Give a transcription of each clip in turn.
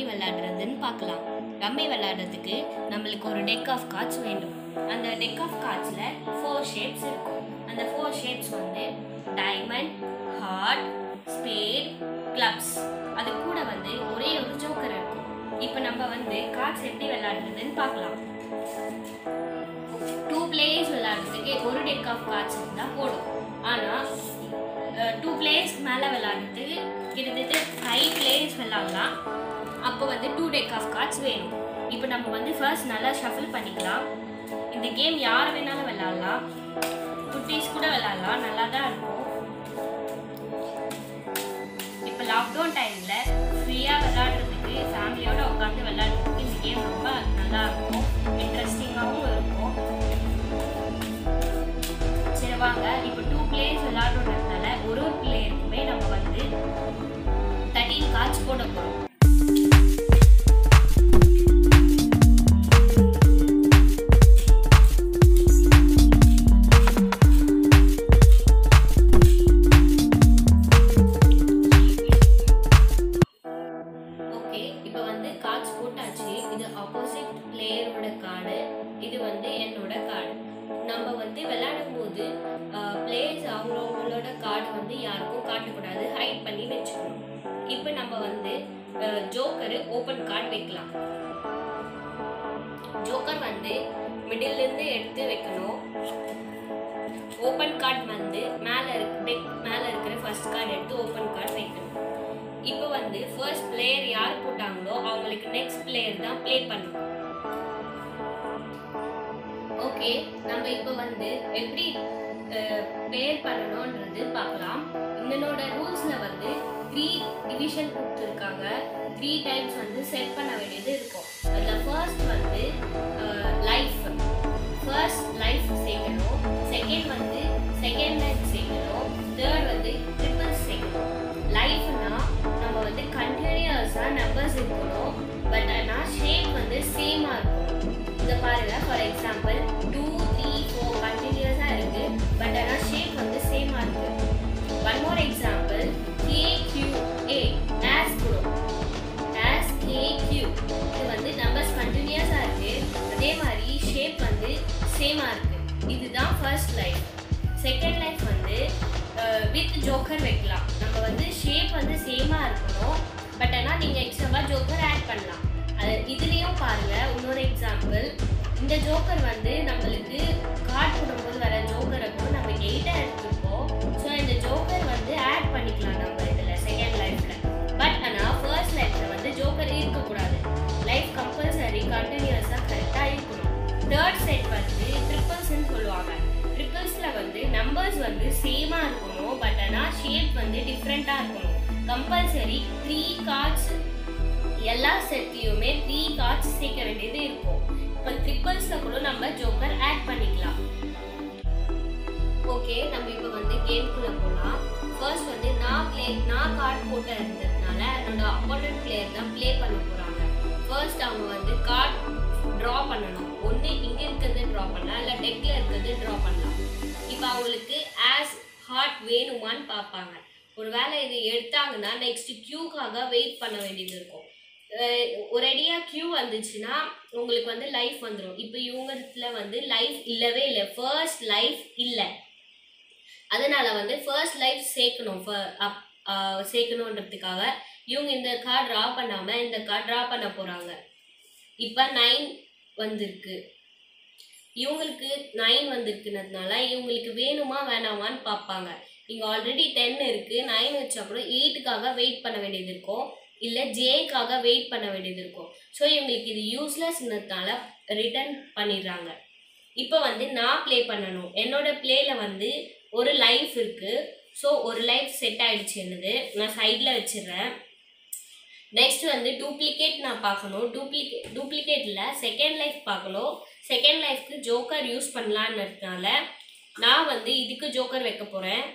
விளையாடுறதுன்னு பார்க்கலாம். ரம்மி விளையாடுறதுக்கு நம்மளுக்கு ஒரு டெக் ஆஃப் கார்ட்ஸ் வேண்டும். அந்த டெக் ஆஃப் கார்ட்ஸில் 4 ஷேப்ஸ் இருக்கும். அந்த 4 ஷேப்ஸ் வந்து டைமண்ட், ஹார்ட், ஸ்பேட், கிளப்ஸ். அது கூட வந்து ஒரே ஒரு ஜோக்கர் இருக்கும். இப்போ நம்ம வந்து கார்ட்ஸ் எப்படி விளையாடுறதுன்னு பார்க்கலாம். 2 பிளேயர்ஸ் விளையாடுறதுக்கு ஒரு டெக் ஆஃப் கார்ட்ஸ் இருந்தால் போடும். ஆனால் 2 பிளேயர்ஸ்க்கு மேலே விளையாடுறதுக்கு கிட்டத்தட்ட 5 பிளேயர்ஸ் விளையாடலாம். அப்போ வந்து 2 டெக் ஆஃப் கார்ட்ஸ் வேணும். இப்போ நம்ம வந்து ஃபர்ஸ்ட் நல்லா ஷஃபில் பண்ணிக்கலாம். இந்த கேம் யார் வேணாலும் விளையாடலாம், குட்டீஸ் கூட விளையாடலாம், நல்லா தான் இருக்கும். இப்போ லாக்டவுன் டைமில் ஃப்ரீயாக விளையாடுறதுக்கு ஃபேமிலியோடு உட்காந்து விளையாடுறதுக்கு இந்த கேம் ரொம்ப நல்லா இருக்கும், இன்ட்ரெஸ்டிங்காகவும் இருக்கும். சரி வாங்க, இப்போ 2 பிளேயர்ஸ் விளையாடுறதுனால ஒரு பிளேயருக்குமே நம்ம வந்து 13 கார்ட்ஸ் போட போகிறோம். இது ஆப்போசிட் பிளேயரோட கார்டு, இது வந்து என்னோட கார்டு. நம்ம வந்து விளையாடும் போது பிளேயர்ஸ் அவங்களோட கார்டு வந்து யாருக்கும் காட்டக்கூடாது, ஹைட் பண்ணி வச்சுக்கணும். இப்போ நம்ம வந்து ஜோக்கரு ஓப்பன் கார்டு வைக்கலாம். ஜோக்கர் வந்து மிடில் இருந்து எடுத்து வைக்கணும். ஓப்பன் கார்டு வந்து மேலே இருக்கிற ஃபர்ஸ்ட் கார்டு எடுத்து ஓப்பன் கார்டு வைக்கணும். இப்போ வந்து ஃபர்ஸ்ட் பிளேயர் யார் போட்டாங்களோ அவங்களுக்கு நெக்ஸ்ட் பிளேயர் தான் ப்ளே பண்ணணும். ஓகே, நம்ம இப்போ வந்து எப்படி பேர் பண்ணணும்ன்றது பார்க்கலாம். இதனோட ரூல்ஸ்ல வந்து 3 டிவிஷன் கொடுத்துருக்காங்க. 3 டைம்ஸ் வந்து செட் பண்ண வேண்டியது இருக்கும். அதில் ஃபர்ஸ்ட் வந்து ஃபர்ஸ்ட் லைஃப் சேர்க்கணும். செகண்ட் வந்து செகண்ட் லைஃப் சேர்க்கணும். தேர்ட் வந்து ட்ரிபிள்ஸ் சேர்க்கணும். லைஃப்னா நம்ம வந்து கண்டினியூஸாக நம்பர்ஸ் இருக்கணும், பட் ஆனால் ஷேப் வந்து சேமாக இருக்கும். இதை பாருங்க, ஃபார் எக்ஸாம்பிள் 2, 3, 4 கண்டினியூஸாக இருக்கு, பட் ஆனால் ஷேப் வந்து சேமாக இருக்கு. One more example, KQA as group, as KQ. இது வந்து நம்பர்ஸ் கண்டினியூஸாக இருக்கு, அதே மாதிரி ஷேப் வந்து சேமாக இருக்கு. இதுதான் ஃபர்ஸ்ட் லைஃப். செகண்ட் லைஃப் வந்து வித் ஜோக்கர் வைக்கலாம். நம்ம வந்து ஷேப் வந்து சேமாக இருக்கணும், பட் ஆனால் நீங்கள் எக்ஸ்ட்ராவாக ஜோக்கர் ஆட் பண்ணலாம். அது இதுலேயும் பாருங்கள், இன்னொரு எக்ஸாம்பிள், இந்த ஜோக்கர் வந்து நம்மளுக்கு கார்டு போடும்போது வர ஜோக்கரை கூட நம்ம 8 எடுத்துருப்போம். ஸோ இந்த ஜோக்கர் வந்து ஆட் பண்ணிக்கலாம் நம்ம இதில் செகண்ட் லைஃப்பில். பட் ஆனால் ஃபர்ஸ்ட் லைஃப்பில் வந்து ஜோக்கர் இருக்கக்கூடாது. லைஃப் கம்பல்சரி கண்டினியூஸாக கரெக்டாக இருக்கணும். தேர்ட் செட் வந்து ட்ரிபிள்ஸ்ன்னு சொல்லுவாங்க. ட்ரிபிள்ஸில் வந்து நம்பர்ஸ் வந்து சேமாக இருக்கணும், பட் ஆனால் ஷேப் வந்து டிஃப்ரெண்ட்டாக இருக்கணும். கம்பல்சரி 3 கார்ட்ஸ், எல்லா செட்லையுமே 3 கார்ட்ஸ் சேர்க்க வேண்டியது இருக்கும். இப்போ ட்ரிபிள்ஸில் கூட நம்ம ஜோக்கர் ஆட் பண்ணிக்கலாம். ஓகே, நம்ம இப்போ வந்து கேம்குள்ளே போகலாம். ஃபர்ஸ்ட் வந்து நான் கார்டு போட்டு இருந்ததுனால என்னோட அப்போனன்ட் பிளேயர் தான் ப்ளே பண்ண போகிறாங்க. ஃபர்ஸ்ட் அவங்க வந்து கார்டு ட்ரா பண்ணணும். ஒன்று இங்கே இருக்கிறது ட்ரா பண்ணலாம், இல்லை டெக்கில் இருக்கிறது ட்ரா பண்ணலாம். இப்போ அவங்களுக்கு ஆஸ் ஹார்ட் வேணுமான்னு பார்ப்பாங்க. ஒரு வேளை இது எடுத்தாங்கன்னா நெக்ஸ்ட் கியூக்காக வெயிட் பண்ண வேண்டியது இருக்கும். ஒரேடியாக கியூ வந்துச்சுன்னா உங்களுக்கு வந்து லைஃப் வந்துடும். இப்போ இவங்கத்துல வந்து லைஃப் இல்லவே இல்லை, ஃபர்ஸ்ட் லைஃப் இல்லை. அதனால வந்து ஃபர்ஸ்ட் லைஃப் சேர்க்கணுன்றதுக்காக இவங்க இந்த கார்டு ட்ரா பண்ணாமல் இந்த கார்டு ட்ரா பண்ண போகிறாங்க. இப்போ 9 வந்திருக்கு, இவங்களுக்கு 9 வந்திருக்குன்றதுனால இவங்களுக்கு வேணுமா வேணாமான்னு பார்ப்பாங்க. இங்கே ஆல்ரெடி 10 இருக்குது, 9 வச்சா கூட 8க்காக வெயிட் பண்ண வேண்டியது இருக்கும், இல்லை ஜேக்காக வெயிட் பண்ண வேண்டியது இருக்கும். ஸோ இவங்களுக்கு இது யூஸ்லெஸ்ன்றதுனால ரிட்டர்ன் பண்ணிடுறாங்க. இப்போ வந்து நான் ப்ளே பண்ணணும். என்னோட பிளேயில் வந்து ஒரு லைஃப் இருக்குது. ஸோ ஒரு லைஃப் செட் ஆகிடுச்சு என்னது, நான் சைடில் வச்சிடுறேன். நெக்ஸ்ட் வந்து டூப்ளிகேட் நான் பார்க்கணும். டூப்ளிகேட்டில் செகண்ட் லைஃப் பார்க்கணும். செகண்ட் லைஃப்க்கு ஜோக்கர் யூஸ் பண்ணலான்றதுனால நான் வந்து இதுக்கு ஜோக்கர் வைக்க போகிறேன்.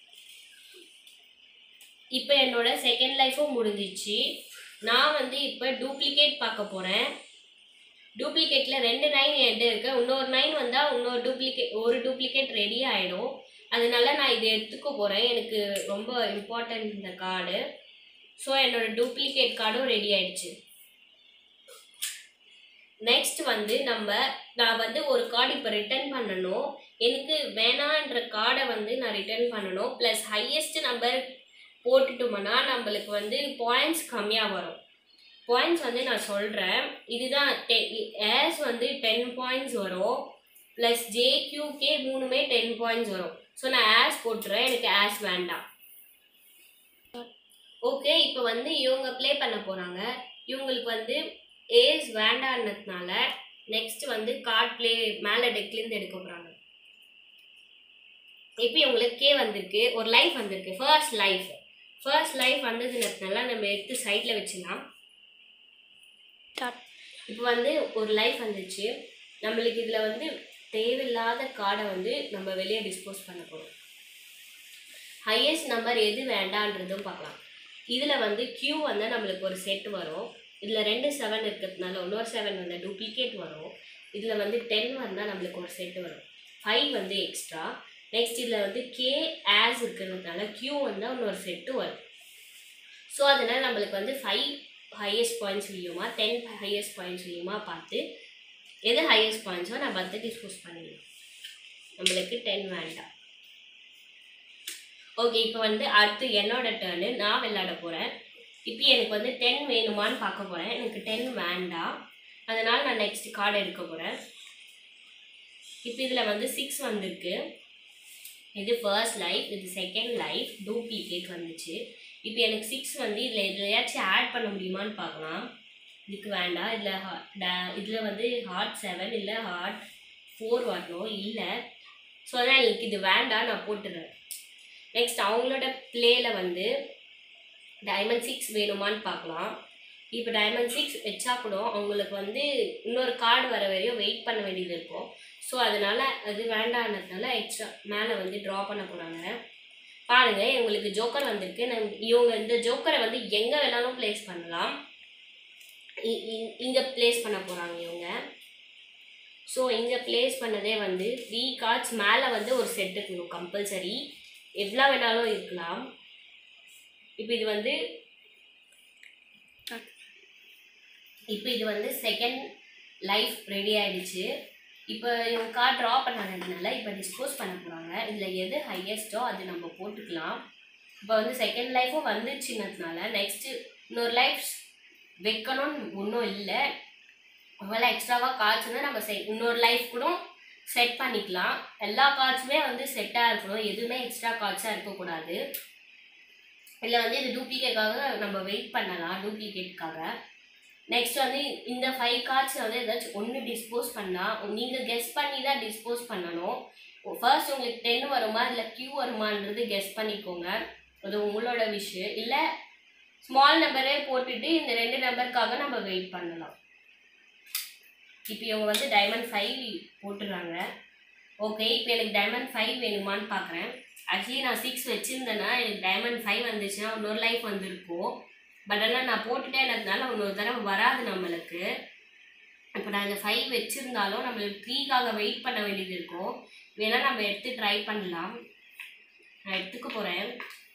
இப்போ என்னோட செகண்ட் லைஃபும் முடிஞ்சிச்சு. நான் வந்து இப்போ டூப்ளிகேட் பார்க்க போகிறேன். டூப்ளிகேட்டில் 2 9 என்கிட்ட இருக்குது. இன்னொரு 9 வந்தால் ஒரு டூப்ளிகேட் ரெடி ஆகிடும். அதனால நான் இதை எடுத்துக்க போகிறேன். எனக்கு ரொம்ப இம்பார்ட்டன்ட் இந்த கார்டு. ஸோ என்னோட டூப்ளிகேட் கார்டும் ரெடி ஆயிடுச்சு. நெக்ஸ்ட் வந்து நான் வந்து ஒரு கார்டு இப்போ ரிட்டர்ன் பண்ணணும். எனக்கு வேணான்ற கார்டை வந்து நான் ரிட்டர்ன் பண்ணணும். ப்ளஸ் ஹையஸ்ட் நம்பர் போட்டுட்டோம்னா நம்மளுக்கு வந்து பாயிண்ட்ஸ் கம்மியாக வரும். பாயிண்ட்ஸ் வந்து நான் சொல்கிறேன். இதுதான் ஏஸ் வந்து 10 பாயிண்ட்ஸ் வரும். ப்ளஸ் ஜேக்யூகே மூணுமே 10 பாயிண்ட்ஸ் வரும். ஸோ நான் ஆஸ் போட்டுறேன், எனக்கு ஆஸ் வேண்டாம். ஓகே, இப்போ வந்து இவங்க ப்ளே பண்ண போகிறாங்க. இவங்களுக்கு வந்து ஏஸ் வேண்டான்றதுனால நெக்ஸ்ட் வந்து கார்ட் ப்ளே மேலே டெக்லேருந்து எடுக்க போகிறாங்க. இப்போ இவங்களுக்கு கே வந்திருக்கு, ஒரு லைஃப் வந்திருக்கு, ஃபர்ஸ்ட் லைஃப் வந்ததுன்றதுனால நம்ம எடுத்து சைடில் வச்சுக்கலாம். இப்போ வந்து ஒரு லைஃப் வந்துச்சு. நம்மளுக்கு இதில் வந்து தேவையில்லாத கார்டை வந்து நம்ம வெளியே டிஸ்போஸ் பண்ண போகிறோம். ஹையஸ்ட் நம்பர் எது வேண்டான்றதும் பார்க்கலாம். இதில் வந்து கியூ வந்து நம்மளுக்கு ஒரு செட் வரும். இதில் 2 7 இருக்கிறதுனால இன்னொரு 7 வந்து டூப்ளிகேட் வரும். இதில் வந்து 10 வந்தால் நம்மளுக்கு ஒரு செட்டு வரும். 5 வந்து எக்ஸ்ட்ரா. நெக்ஸ்ட் இதில் வந்து கே ஆஸ் இருக்கிறதுனால கியூ வந்தால் இன்னொரு செட்டு வரும். ஸோ அதனால் நம்மளுக்கு வந்து 5 ஹையஸ்ட் பாயிண்ட்ஸ் விழியுமா 10 ஹையஸ்ட் பாயிண்ட்ஸ் விழியுமா பார்த்து எது ஹையஸ்ட் பாயிண்ட்ஸோ நம்ம அதை டிஸ்போஸ் பண்ணிடலாம். நம்மளுக்கு 10 வேண்டாம். ஓகே, இப்போ வந்து அடுத்து என்னோட டேர்னு நான் விளையாட போகிறேன். இப்போ எனக்கு வந்து 10 வேணுமான்னு பார்க்க போகிறேன். எனக்கு 10 வேண்டாம், அதனால் நான் நெக்ஸ்ட் கார்டு எடுக்க போகிறேன். இப்போ இதில் வந்து 6 வந்திருக்கு. இது ஃபர்ஸ்ட் லைஃப், இது செகண்ட் லைஃப், டூப்ளிகேட் வந்துச்சு. இப்போ எனக்கு 6 வந்து இதில் எதையாச்சும் ஆட் பண்ண முடியுமான்னு பார்க்கலாம். இதுக்கு வேண்டாம். இதில் வந்து ஹார்ட் 7 இல்லை ஹார்ட் 4 வரணும், இல்லை. ஸோ அதனால் எனக்கு இது வேண்டாம், நான் போட்டுடுறேன். நெக்ஸ்ட் அவங்களோட பிளேயில் வந்து டைமண்ட் 6 வேணுமான்னு பார்க்கலாம். இப்போ டைமண்ட் 6 வச்சா கூட அவங்களுக்கு வந்து இன்னொரு கார்டு வர வரையும் வெயிட் பண்ண வேண்டியது இருக்கும். ஸோ அதனால் அது வேண்டான்றதுனால எக்ஸ்ட்ரா மேலே வந்து ட்ரா பண்ண போகிறாங்க. பாருங்கள், இவங்களுக்கு ஜோக்கர் வந்திருக்கு. இவங்க இந்த ஜோக்கரை வந்து எங்கே வேணாலும் ப்ளேஸ் பண்ணலாம். இங்கே ப்ளேஸ் பண்ண போகிறாங்க இவங்க. ஸோ இங்கே ப்ளேஸ் பண்ணதே வந்து 3 கார்ட்ஸ் மேலே வந்து ஒரு செட் இருக்கணும் கம்பல்சரி. எவ்வளோ வேணாலும் இருக்கலாம். இப்போ இது வந்து செகண்ட் லைஃப் ரெடி ஆகிடுச்சு. இப்போ இவங்க கார்டு ட்ரா பண்ணாததுனால இப்போ டிஸ்போஸ் பண்ண போகிறாங்க. இதில் எது ஹையஸ்ட்டோ அது நம்ம போட்டுக்கலாம். இப்போ வந்து செகண்ட் லைஃபும் வந்துச்சுன்னதுனால நெக்ஸ்ட்டு இன்னொரு லைஃப் வைக்கணும்னு ஒன்றும் இல்லை. அவ்வளோ எக்ஸ்ட்ராவாக காய்ச்சுன்னா நம்ம இன்னொரு லைஃப் கூட செட் பண்ணிக்கலாம். எல்லா கார்ட்ஸுமே வந்து செட்டாக இருக்கணும், எதுவுமே எக்ஸ்ட்ரா கார்ட்ஸாக இருக்கக்கூடாது. இல்லை வந்து இது டூப்ளிகேட்காக நம்ம வெயிட் பண்ணலாம், டூப்ளிகேட்காக. நெக்ஸ்ட் வந்து இந்த 5 கார்ட்ஸில் வந்து ஏதாச்சும் ஒன்று டிஸ்போஸ் பண்ணால் நீங்கள் கெஸ் பண்ணி தான் டிஸ்போஸ் பண்ணணும். ஃபர்ஸ்ட் உங்களுக்கு 10 வருமா இல்லை கியூ வருமானது கெஸ் பண்ணிக்கோங்க, அது உங்களோட விஷயம். இல்லை ஸ்மால் நம்பரே போட்டுட்டு இந்த 2 நம்பருக்காக நம்ம வெயிட் பண்ணலாம். இப்போ இவங்க வந்து டைமண்ட் 5 போட்டுடுறாங்க. ஓகே, இப்போ எனக்கு டைமண்ட் 5 வேணுமான்னு பார்க்குறேன். ஆக்சுவலி நான் 6 வச்சுருந்தேன்னா எனக்கு டைமண்ட் 5 வந்துச்சுன்னா இன்னொரு லைஃப் வந்திருக்கும். பட் ஆனால் நான் போட்டுட்டேன்றதுனால இன்னொரு தடவை வராது நம்மளுக்கு. இப்போ நான் இந்த 5 வச்சுருந்தாலும் நம்மளுக்கு 3க்காக வெயிட் பண்ண வேண்டியது இருக்கும். வேணால் நம்ம எடுத்து ட்ரை பண்ணலாம். நான் எடுத்துக்க போகிறேன்.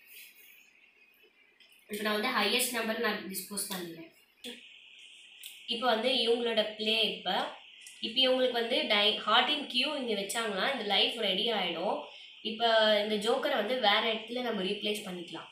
இப்போ நான் வந்து ஹையஸ்ட் நம்பர் நான் டிஸ்போஸ் பண்ணிடுறேன். இப்போ வந்து இவங்களோட ப்ளே இப்போ இவங்களுக்கு வந்து ஹார்டின் கியூ இங்கே வச்சாங்கன்னா இந்த லைஃப் ரெடி ஆகிடும். இப்போ இந்த ஜோக்கரை வந்து வேறு இடத்துல நம்ம ரீப்ளேஸ் பண்ணிக்கலாம்.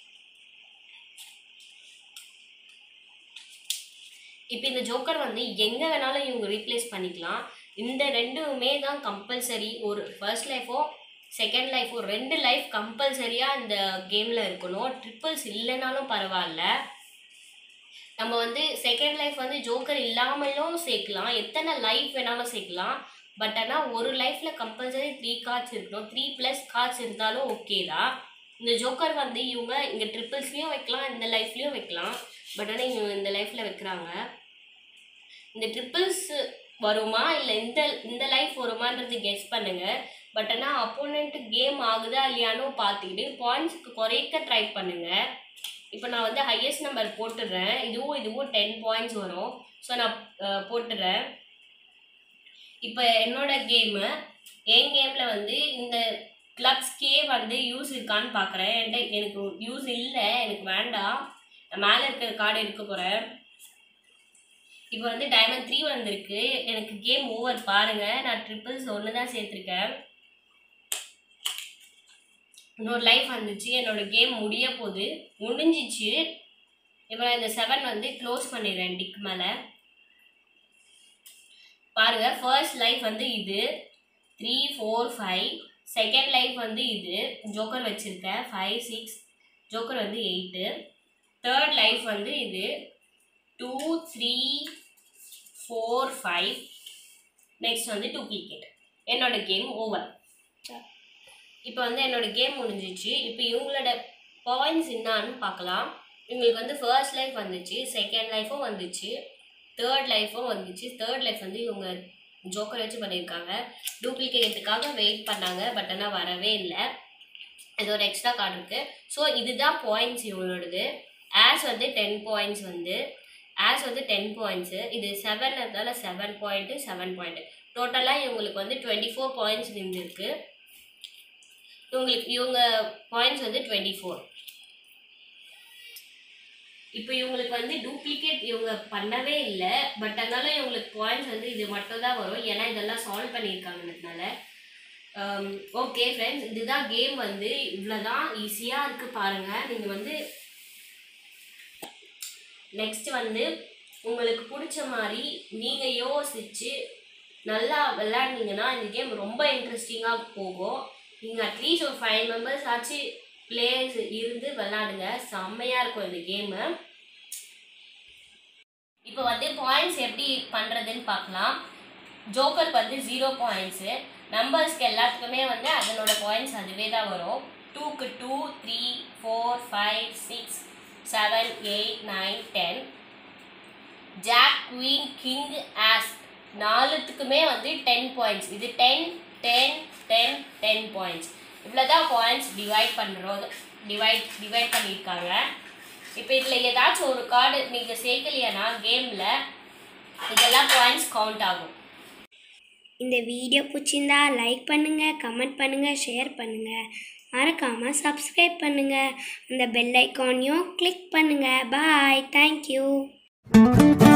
இப்போ இந்த ஜோக்கர் வந்து எங்கே வேணாலும் இவங்க ரீப்ளேஸ் பண்ணிக்கலாம். இந்த 2மே தான் கம்பல்சரி. ஒரு ஃபர்ஸ்ட் லைஃபோ செகண்ட் லைஃபோ 2 லைஃப் கம்பல்சரியாக இந்த கேமில் இருக்கணும். ட்ரிப்பிள்ஸ் இல்லைனாலும் பரவாயில்ல. நம்ம வந்து செகண்ட் லைஃப் வந்து ஜோக்கர் இல்லாமலும் சேர்க்கலாம், எத்தனை லைஃப் வேணாலும் சேர்க்கலாம். பட் ஆனால் ஒரு லைஃப்பில் கம்பல்சரி 3 கார்ட்ஸ் இருக்கணும். 3+ கார்ட்ஸ் இருந்தாலும் ஓகே தான். இந்த ஜோக்கர் வந்து இவங்க இங்கே ட்ரிப்பிள்ஸ்லேயும் வைக்கலாம், இந்த லைஃப்லேயும் வைக்கலாம். பட் ஆனால் இவங்க இந்த லைஃப்பில் வைக்கிறாங்க. இந்த ட்ரிப்பிள்ஸ் வருமா இல்லை இந்த லைஃப் வருமானது கெஸ் பண்ணுங்கள். பட் ஆனால் அப்போனண்ட்டு கேம் ஆகுதா இல்லையானோ பார்த்துக்கிட்டு பாயிண்ட்ஸுக்கு குறைக்க ட்ரை பண்ணுங்கள். இப்போ நான் வந்து ஹையஸ்ட் நம்பர் போட்டுடுறேன். இதுவும் 10 பாயிண்ட்ஸ் வரும். ஸோ நான் போட்டுடுறேன். இப்போ என்னோட கேமு என் கேமில் வந்து இந்த கிளப்ஸ்கே வந்து யூஸ் இருக்கான்னு பார்க்குறேன். எனக்கு யூஸ் இல்லை, எனக்கு வேண்டாம். நான் மேலே இருக்கிற கார்டு எடுக்க போகிறேன். இப்போ வந்து டைமண்ட் 3 வந்திருக்கு. எனக்கு கேம் ஓவர் பாருங்கள். நான் ட்ரிபிள்ஸ் 1 தான் சேர்த்துருக்கேன். இன்னொரு லைஃப் வந்துச்சு. என்னோட கேம் முடிய போகுது. முடிஞ்சிச்சு. இப்போ நான் இந்த 7 வந்து க்ளோஸ் பண்ணிடுறேன் டிக் மேலே. பாருங்கள், ஃபர்ஸ்ட் லைஃப் வந்து இது 3 4 5. செகண்ட் லைஃப் வந்து இது ஜோக்கர் வச்சுருக்கேன் 5 6. ஜோக்கர் வந்து 8. தேர்ட் லைஃப் வந்து இது 2 3 4 5. நெக்ஸ்ட் வந்து டூப்ளிகேட். என்னோட கேம் ஓவர். இப்போ வந்து என்னோட கேம் முடிஞ்சிச்சு. இப்போ இவங்களோட பாயிண்ட்ஸ் என்னான்னு பார்க்கலாம். இவங்களுக்கு வந்து ஃபர்ஸ்ட் லைஃப் வந்துச்சு, செகண்ட் லைஃபும் வந்துச்சு, தேர்ட் லைஃபும் வந்துச்சு. தேர்ட் லைஃப் வந்து இவங்க ஜோக்கர் வச்சு பண்ணியிருக்காங்க. டூப்ளிகேட்டுக்காக வெயிட் பண்ணாங்க, பட் ஆனால் வரவே இல்லை. இது ஒரு எக்ஸ்ட்ரா கார்டு இருக்குது. ஸோ இதுதான் பாயிண்ட்ஸ் இவங்களோடது. ஆஸ் வந்து 10 பாயிண்ட்ஸ் வந்து ஆஸ் வந்து 10 பாயிண்ட்ஸு. இது 7 இருந்தால 7 பாயிண்ட்டு 7 பாயிண்ட்டு. டோட்டலாக இவங்களுக்கு வந்து 24 பாயிண்ட்ஸ் இருந்திருக்கு. இவங்க பாயிண்ட்ஸ் வந்து 24. இப்போ இவங்களுக்கு வந்து டூப்ளிகேட் இவங்க பண்ணவே இல்லை, பட் அதனால இவங்களுக்கு பாயிண்ட்ஸ் வந்து இது மட்டும் தான் வரும். ஏன்னா இதெல்லாம் சால்வ் பண்ணியிருக்காங்கன்றதுனால. ஓகே ஃப்ரெண்ட்ஸ், இதுதான் கேம் வந்து இவ்வளோதான். ஈஸியாக இருக்குது பாருங்கள். நீங்கள் வந்து நெக்ஸ்ட் வந்து உங்களுக்கு பிடிச்ச மாதிரி நீங்கள் யோசிச்சு நல்லா விளையாண்டிங்கன்னா இந்த கேம் ரொம்ப இன்ட்ரெஸ்டிங்காக போகும். நீங்கள் அட்லீஸ்ட் ஒரு 5 மெம்பர்ஸ் ஆச்சு பிளேயர்ஸ் இருந்து விளையாடுங்க. செம்மையாக இருக்கும் இந்த கேமு. இப்போ வந்து பாயிண்ட்ஸ் எப்படி பண்ணுறதுன்னு பார்க்கலாம். ஜோக்கருக்கு வந்து 0 பாயிண்ட்ஸு. நம்பர்ஸ்க்கு எல்லாத்துக்குமே வந்து அதனோட பாயிண்ட்ஸ் அதுவே தான் வரும். 2க்கு 2 3 4 5 6 7 8 9 10. ஜாக் குவீன் கிங் ஆஸ் 4த்துக்குமே வந்து 10 பாயிண்ட்ஸ். இது 10 10 10 10 பாயிண்ட்ஸ். இவ்வளோதான் பாயிண்ட்ஸ் டிவைட் பண்ணியிருக்காங்க. இப்போ இதில் ஏதாச்சும் ஒரு கார்டு நீங்கள் சேர்க்கலையானா கேமில் இதெல்லாம் பாயிண்ட்ஸ் கவுண்ட் ஆகும். இந்த வீடியோ பிடிச்சிருந்தா லைக் பண்ணுங்கள், கமெண்ட் பண்ணுங்கள், ஷேர் பண்ணுங்கள். மறக்காமல் சப்ஸ்கிரைப் பண்ணுங்கள். அந்த பெல் ஐக்கானையும் கிளிக் பண்ணுங்கள். Bye, thank you.